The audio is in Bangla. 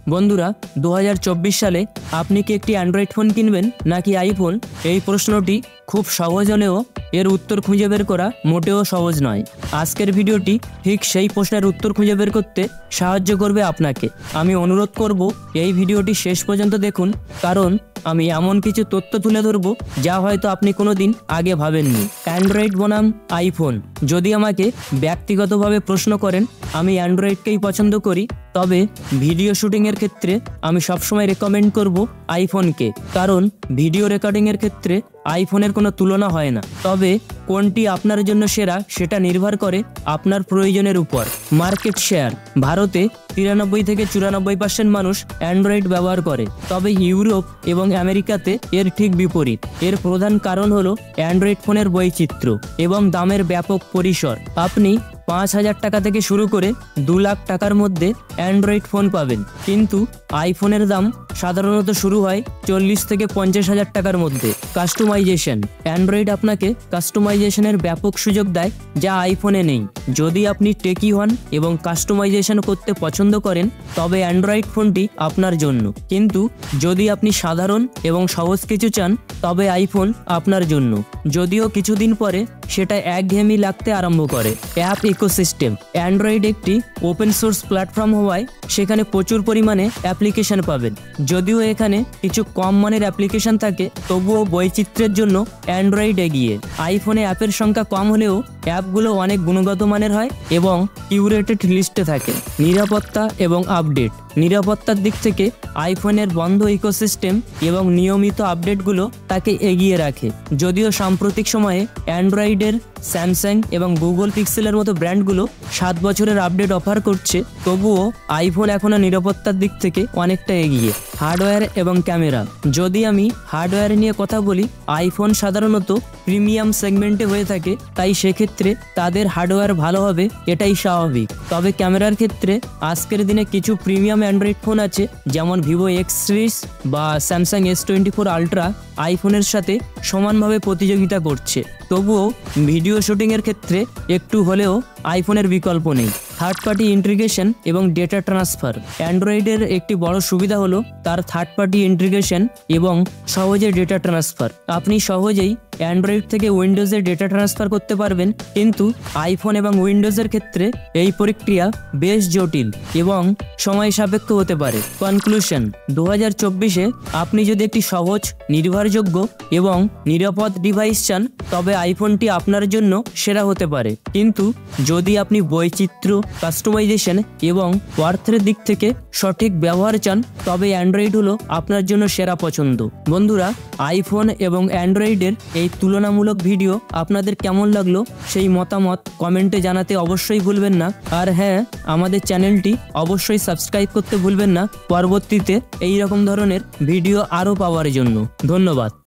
বন্ধুরা 2024 সালে আপনি কি একটি অ্যান্ড্রয়েড ফোন কিনবেন নাকি আইফোন? এই প্রশ্নটি খুব সহজ হলেও এর উত্তর খুঁজে বের করা মোটেও সহজ নয়। আজকের ভিডিওটি ঠিক সেই প্রশ্নের উত্তর খুঁজে বের করতে সাহায্য করবে আপনাকে। আমি অনুরোধ করব এই ভিডিওটি শেষ পর্যন্ত দেখুন, কারণ আমি এমন কিছু তথ্য তুলে ধরব যা হয়তো আপনি কোনোদিন আগে ভাবেননি। অ্যান্ড্রয়েড বনাম আইফোন, যদি আমাকে ব্যক্তিগতভাবে প্রশ্ন করেন, আমি অ্যান্ড্রয়েডকেই পছন্দ করি। তবে ভিডিও শুটিংয়ের ক্ষেত্রে আমি সবসময় রেকমেন্ড করব আইফোনকে, কারণ ভিডিও রেকর্ডিংয়ের ক্ষেত্রে আইফোনের কোনো তুলনা হয় না। তবে কোনটি আপনার জন্য সেরা সেটা নির্ভর করে আপনার প্রয়োজনের উপর। মার্কেট শেয়ার: ভারতে 93 থেকে 94% মানুষ অ্যান্ড্রয়েড ব্যবহার করে, তবে ইউরোপ এবং আমেরিকাতে এর ঠিক বিপরীত। এর প্রধান কারণ হলো অ্যান্ড্রয়েড ফোনের বৈচিত্র্য এবং দামের ব্যাপক পরিসর। আপনি 5,000 টাকা থেকে শুরু করে 2 লাখ টাকার মধ্যে অ্যান্ড্রয়েড ফোন পাবেন, কিন্তু আইফোনের দাম সাধারণত শুরু হয় 40 থেকে 50,000 টাকার মধ্যে। কাস্টমাইজেশন: অ্যান্ড্রয়েড আপনাকে কাস্টমাইজেশনের ব্যাপক সুযোগ দেয়, যা আইফোনে নেই। যদি আপনি টেকি হন এবং কাস্টমাইজেশন করতে পছন্দ করেন, তবে অ্যান্ড্রয়েড ফোনটি আপনার জন্য। কিন্তু যদি আপনি সাধারণ এবং সহজ কিছু চান, তবে আইফোন আপনার জন্য। যদিও কিছুদিন পরে সেটা একঘেয়েমি লাগতে আরম্ভ করে। অ্যাপ ইকোসিস্টেম: অ্যান্ড্রয়েড একটি ওপেন সোর্স প্ল্যাটফর্ম হওয়ায় সেখানে প্রচুর পরিমাণে অ্যাপ্লিকেশন পাবেন। যদিও এখানে কিছু কম মানের অ্যাপ্লিকেশন থাকে, তবুও বৈচিত্র্যের জন্য অ্যান্ড্রয়েড এগিয়ে। আইফোনে অ্যাপের সংখ্যা কম হলেও অ্যাপগুলো অনেক গুণগত মানের হয় এবং কিউরেটেড লিস্টে থাকে। নিরাপত্তা এবং আপডেট: নিরাপত্তার দিক থেকে আইফোনের বন্ধ ইকোসিস্টেম এবং নিয়মিত আপডেটগুলো তাকে এগিয়ে রাখে। যদিও সাম্প্রতিক সময়ে অ্যান্ড্রয়েডের স্যামসাং এবং গুগল পিক্সেলের মতো ব্র্যান্ডগুলো 7 বছরের আপডেট অফার করছে, তবুও আইফোন এখনও নিরাপত্তার দিক থেকে অনেকটা এগিয়ে। হার্ডওয়্যার এবং ক্যামেরা: যদি আমি হার্ডওয়্যার নিয়ে কথা বলি, আইফোন সাধারণত প্রিমিয়াম সেগমেন্টে হয়ে থাকে, তাই সেক্ষেত্রে তাদের হার্ডওয়্যার ভালো হবে, এটাই স্বাভাবিক। তবে ক্যামেরার ক্ষেত্রে আজকের দিনে কিছু প্রিমিয়াম অ্যান্ড্রয়েড ফোন আছে, যেমন ভিভো এক্স সিরিজ বা স্যামসাং S24 আলট্রা আইফোনের সাথে সমানভাবে প্রতিযোগিতা করছে। তবুও ভিডিও শুটিংয়ের ক্ষেত্রে একটু হলেও আইফোনের বিকল্প নেই। থার্ড পার্টি ইন্টিগ্রেশন এবং ডেটা ট্রান্সফার: অ্যান্ড্রয়েডের একটি বড় সুবিধা হলো তার থার্ড পার্টি ইন্টিগ্রেশন এবং সহজে ডেটা ট্রান্সফার। আপনি সহজেই অ্যান্ড্রয়েড থেকে উইন্ডোজে ডেটা ট্রান্সফার করতে পারবেন, কিন্তু আইফোন এবং উইন্ডোজের ক্ষেত্রে এই প্রক্রিয়া বেশ জটিল এবং সময় সাপেক্ষ হতে পারে। কনক্লুশন: 2024-এ আপনি যদি একটি সহজ, নির্ভরযোগ্য এবং নিরাপদ ডিভাইস চান, তবে আইফোনটি আপনার জন্য সেরা হতে পারে। কিন্তু যদি আপনি বৈচিত্র্য, কাস্টমাইজেশন এবং ওয়ার্থের দিক থেকে সঠিক ব্যবহার চান, তবে অ্যান্ড্রয়েড হলো আপনার জন্য সেরা পছন্দ। বন্ধুরা, আইফোন এবং অ্যান্ড্রয়েডের এই তুলনামূলক ভিডিও আপনাদের কেমন লাগলো সেই মতামত কমেন্টে জানাতে অবশ্যই ভুলবেন না। আর হ্যাঁ, আমাদের চ্যানেলটি অবশ্যই সাবস্ক্রাইব করতে ভুলবেন না পরবর্তীতে এই রকম ধরনের ভিডিও আরও পাওয়ার জন্য। ধন্যবাদ।